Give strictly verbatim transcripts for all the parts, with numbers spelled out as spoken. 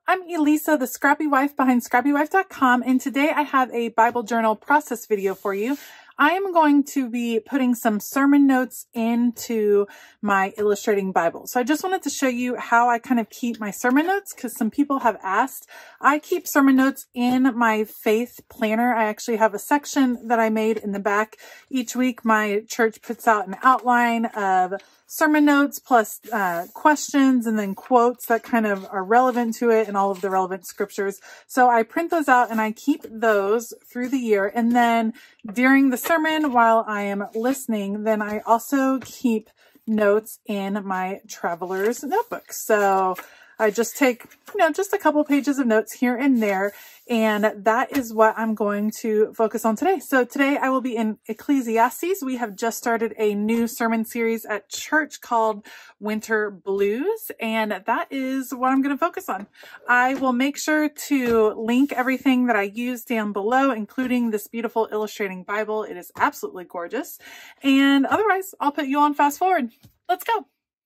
I'm Elisa, the scrappy wife behind scrappy wife dot com, and today I have a Bible journal process video for you. I am going to be putting some sermon notes into my illustrating Bible. So I just wanted to show you how I kind of keep my sermon notes, because some people have asked. I keep sermon notes in my faith planner. I actually have a section that I made in the back. Each week my church puts out an outline of sermon notes plus uh, questions and then quotes that kind of are relevant to it and all of the relevant scriptures. So I print those out and I keep those through the year. And then during the sermon, while I am listening, then I also keep notes in my traveler's notebook. So I just take, you know, just a couple pages of notes here and there. And that is what I'm going to focus on today. So today I will be in Ecclesiastes. We have just started a new sermon series at church called Winter Blues, and that is what I'm going to focus on. I will make sure to link everything that I use down below, including this beautiful illustrating Bible. It is absolutely gorgeous. And otherwise, I'll put you on fast forward. Let's go.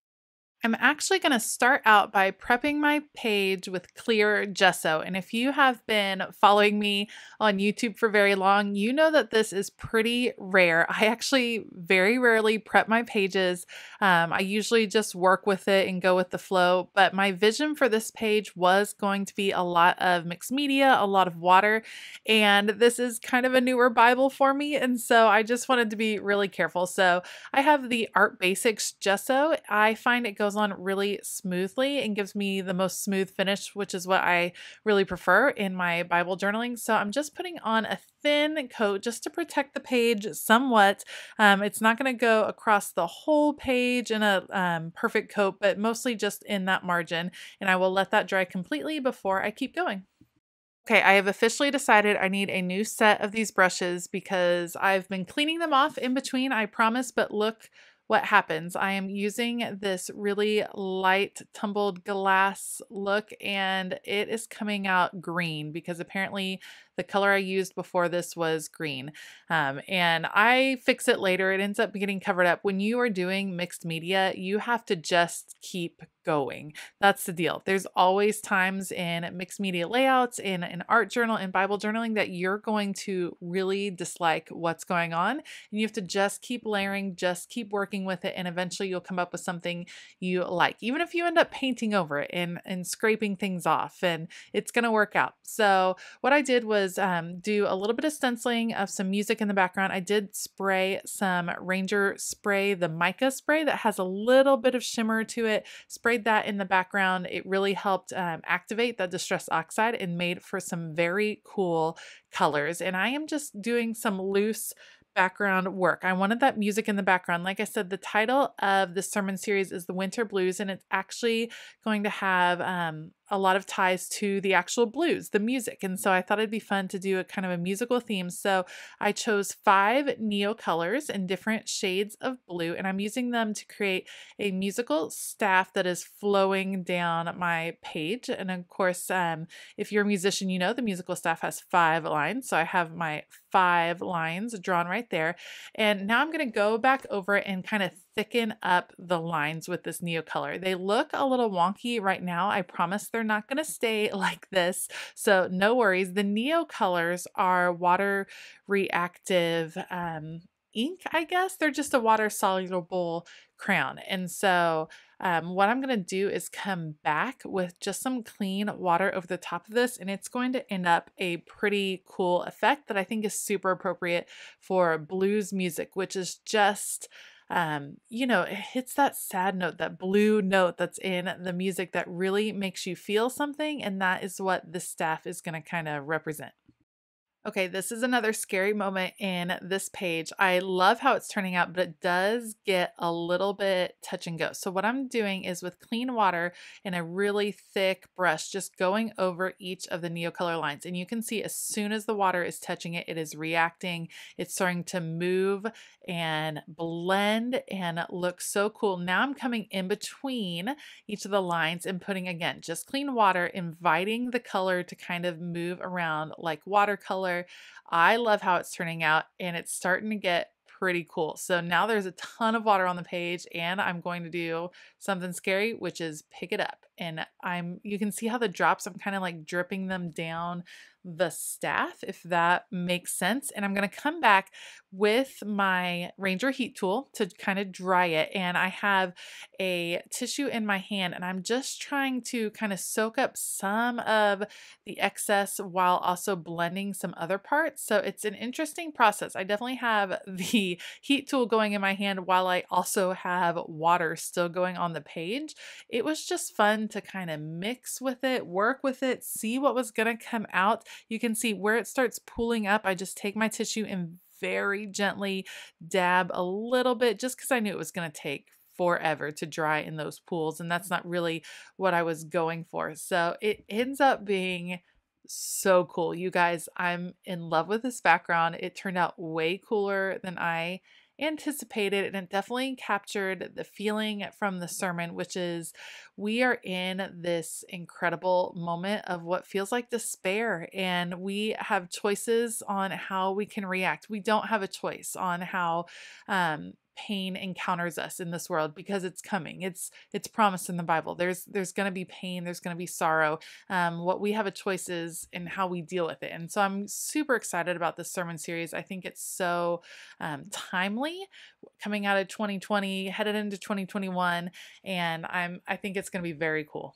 I'm actually going to start out by prepping my page with clear gesso. And if you have been following me on YouTube for very long, you know that this is pretty rare. I actually very rarely prep my pages. Um, I usually just work with it and go with the flow. But my vision for this page was going to be a lot of mixed media, a lot of water. And this is kind of a newer Bible for me. And so I just wanted to be really careful. So I have the Art Basics gesso. I find it goes on really smoothly and gives me the most smooth finish, which is what I really prefer in my Bible journaling. So I'm just putting on a thin coat just to protect the page somewhat. Um, it's not going to go across the whole page in a um, perfect coat, but mostly just in that margin. And I will let that dry completely before I keep going. Okay, I have officially decided I need a new set of these brushes because I've been cleaning them off in between, I promise, but look what happens. I am using this really light tumbled glass look and it is coming out green because apparently the color I used before this was green. Um, and I fix it later. It ends up getting covered up. When you are doing mixed media, you have to just keep going. That's the deal. There's always times in mixed media layouts, in an art journal, in Bible journaling that you're going to really dislike what's going on. And you have to just keep layering, just keep working with it. And eventually you'll come up with something you like, even if you end up painting over it and, and scraping things off, and it's going to work out. So what I did was um, do a little bit of stenciling of some music in the background. I did spray some Ranger spray, the mica spray that has a little bit of shimmer to it, sprayed that in the background. It really helped um, activate that distress oxide and made for some very cool colors. And I am just doing some loose background work. I wanted that music in the background. Like I said, the title of the sermon series is The Winter Blues, and it's actually going to have um, a lot of ties to the actual blues, the music. And so I thought it'd be fun to do a kind of a musical theme. So I chose five Neo colors in different shades of blue, and I'm using them to create a musical staff that is flowing down my page. And of course, um, if you're a musician, you know the musical staff has five lines. So I have my five lines drawn right there. And now I'm going to go back over and kind of thicken up the lines with this Neo color. They look a little wonky right now. I promise they're not going to stay like this. So no worries. The Neo colors are water reactive um, ink, I guess. They're just a water soluble crayon. And so um, what I'm going to do is come back with just some clean water over the top of this, and it's going to end up a pretty cool effect that I think is super appropriate for blues music, which is just Um, you know, it hits that sad note, that blue note that's in the music that really makes you feel something. And that is what this staff is going to kind of represent. Okay, this is another scary moment in this page. I love how it's turning out, but it does get a little bit touch and go. So what I'm doing is with clean water and a really thick brush, just going over each of the Neo color lines. And you can see as soon as the water is touching it, it is reacting. It's starting to move and blend and look so cool. Now I'm coming in between each of the lines and putting, again, just clean water, inviting the color to kind of move around like watercolor. I love how it's turning out, and it's starting to get pretty cool. So now there's a ton of water on the page, and I'm going to do something scary, which is pick it up. and I'm, you can see how the drops, I'm kind of like dripping them down the staff, if that makes sense. And I'm going to come back with my Ranger heat tool to kind of dry it. And I have a tissue in my hand, and I'm just trying to kind of soak up some of the excess while also blending some other parts. So it's an interesting process. I definitely have the heat tool going in my hand while I also have water still going on the page. It was just fun to kind of mix with it, work with it, see what was going to come out. You can see where it starts pooling up. I just take my tissue and very gently dab a little bit, just because I knew it was going to take forever to dry in those pools, and that's not really what I was going for. So it ends up being so cool. You guys, I'm in love with this background. It turned out way cooler than I anticipated, and it definitely captured the feeling from the sermon, which is we are in this incredible moment of what feels like despair, and we have choices on how we can react. We don't have a choice on how um, pain encounters us in this world, because it's coming. It's it's promised in the Bible. There's there's going to be pain. There's going to be sorrow. Um, what we have a choice is in how we deal with it. And so I'm super excited about this sermon series. I think it's so um, timely, coming out of twenty twenty, headed into twenty twenty-one, and I'm I think it's going to be very cool.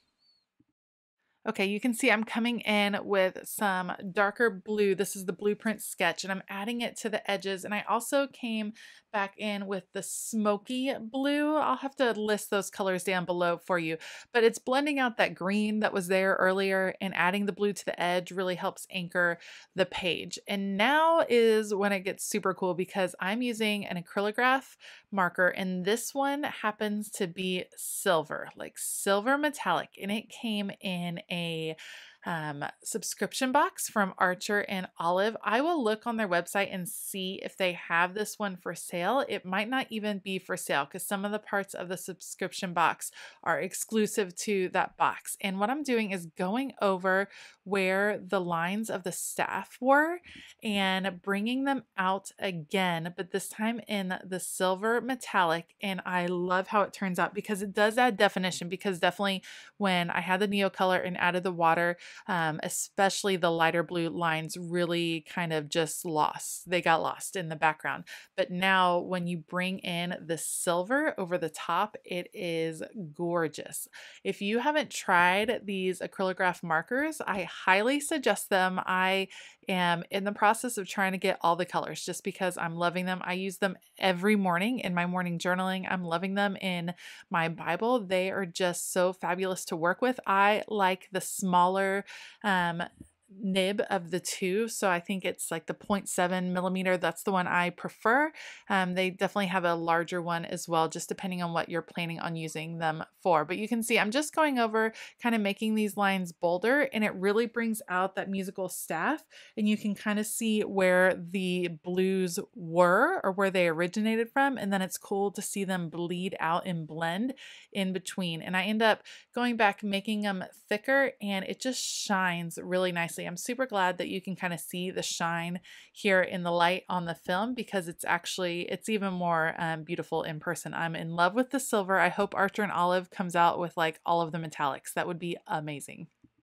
Okay, you can see I'm coming in with some darker blue. This is the Blueprint Sketch, and I'm adding it to the edges. And I also came back in with the smoky blue. I'll have to list those colors down below for you, but it's blending out that green that was there earlier, and adding the blue to the edge really helps anchor the page. And now is when it gets super cool, because I'm using an acrylograph marker, and this one happens to be silver, like silver metallic, and it came in a um, subscription box from Archer and Olive. I will look on their website and see if they have this one for sale. It might not even be for sale, because some of the parts of the subscription box are exclusive to that box. And what I'm doing is going over where the lines of the staff were and bringing them out again, but this time in the silver metallic. And I love how it turns out, because it does add definition, because definitely when I had the Neocolor and added the water, um, especially the lighter blue lines really kind of just lost. They got lost in the background. But now when you bring in the silver over the top, it is gorgeous. If you haven't tried these acrylograph markers, I highly suggest them. I am in the process of trying to get all the colors, just because I'm loving them. I use them every morning in my morning journaling. I'm loving them in my Bible. They are just so fabulous to work with. I like the smaller um, nib of the two, so I think it's like the zero point seven millimeter. That's the one I prefer. Um, they definitely have a larger one as well, just depending on what you're planning on using them for. But you can see I'm just going over, kind of making these lines bolder, and it really brings out that musical staff, and you can kind of see where the blues were, or where they originated from, and then it's cool to see them bleed out and blend in between. And I end up going back, making them thicker, and it just shines really nicely. I'm super glad that you can kind of see the shine here in the light on the film, because it's actually, it's even more um, beautiful in person. I'm in love with the silver. I hope Archer and Olive comes out with like all of the metallics. That would be amazing.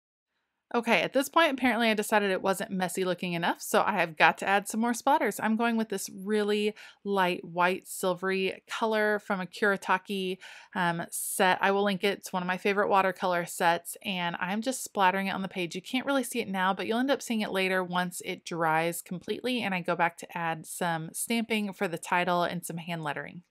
Okay, at this point, apparently I decided it wasn't messy looking enough, so I have got to add some more splatters. I'm going with this really light white silvery color from a Kuretake um, set. I will link it. It's one of my favorite watercolor sets, and I'm just splattering it on the page. You can't really see it now, but you'll end up seeing it later once it dries completely, and I go back to add some stamping for the title and some hand lettering.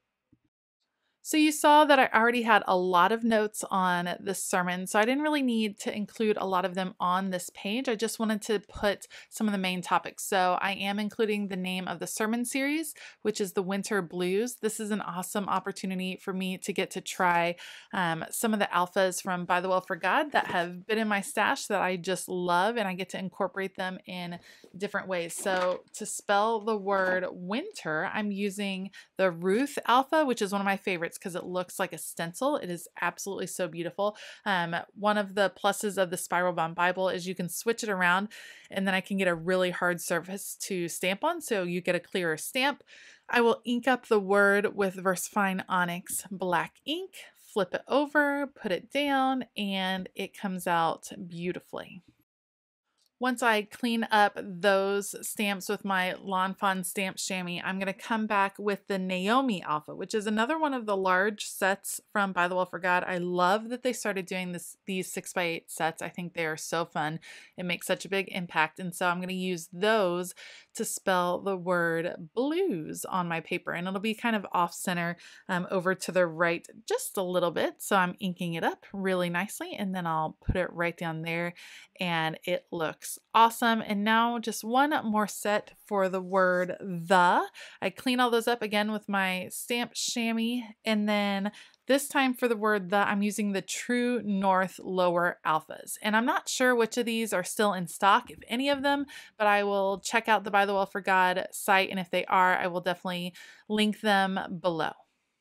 So you saw that I already had a lot of notes on this sermon, so I didn't really need to include a lot of them on this page. I just wanted to put some of the main topics. So I am including the name of the sermon series, which is the Winter Blues. This is an awesome opportunity for me to get to try um, some of the alphas from By the Well for God that have been in my stash that I just love, and I get to incorporate them in different ways. So to spell the word winter, I'm using the Ruth alpha, which is one of my favorites, because it looks like a stencil. It is absolutely so beautiful. Um, one of the pluses of the Spiral Bound Bible is you can switch it around, and then I can get a really hard surface to stamp on, so you get a clearer stamp. I will ink up the word with VersaFine Onyx black ink, flip it over, put it down, and it comes out beautifully. Once I clean up those stamps with my Lawn Fawn stamp chamois, I'm going to come back with the Naomi Alpha, which is another one of the large sets from By the Well for God. I love that they started doing this these six by eight sets. I think they are so fun. It makes such a big impact. And so I'm going to use those to spell the word blues on my paper. And it'll be kind of off center um, over to the right just a little bit. So I'm inking it up really nicely, and then I'll put it right down there, and it looks awesome. And now just one more set for the word the. I clean all those up again with my stamp chamois, and then this time for the word the, I'm using the True North Lower Alphas. And I'm not sure which of these are still in stock, if any of them, but I will check out the By the Well for God site, and if they are, I will definitely link them below.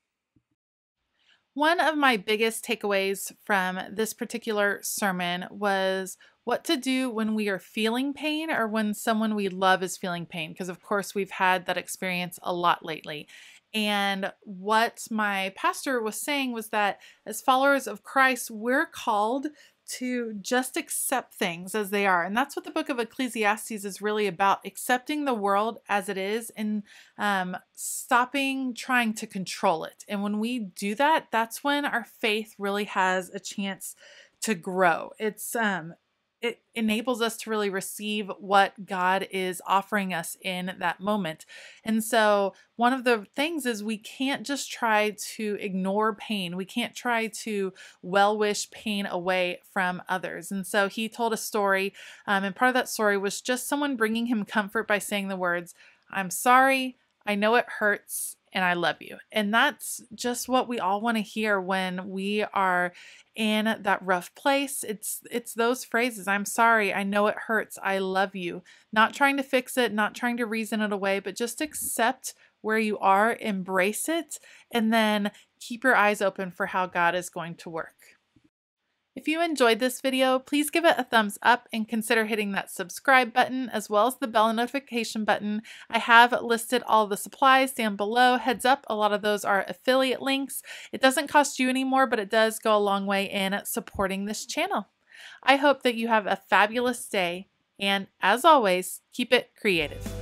One of my biggest takeaways from this particular sermon was what to do when we are feeling pain or when someone we love is feeling pain, because of course we've had that experience a lot lately. And what my pastor was saying was that as followers of Christ, we're called to just accept things as they are. And that's what the book of Ecclesiastes is really about, accepting the world as it is and um, stopping trying to control it. And when we do that, that's when our faith really has a chance to grow. It's um, it enables us to really receive what God is offering us in that moment. And so one of the things is we can't just try to ignore pain. We can't try to well wish pain away from others. And so he told a story, um, and part of that story was just someone bringing him comfort by saying the words, "I'm sorry, I know it hurts, and I love you." And that's just what we all want to hear when we are in that rough place. It's it's those phrases, "I'm sorry, I know it hurts, I love you." Not trying to fix it, not trying to reason it away, but just accept where you are, embrace it, and then keep your eyes open for how God is going to work. If you enjoyed this video, please give it a thumbs up and consider hitting that subscribe button as well as the bell notification button. I have listed all the supplies down below. Heads up, a lot of those are affiliate links. It doesn't cost you any more, but it does go a long way in supporting this channel. I hope that you have a fabulous day, and as always, keep it creative.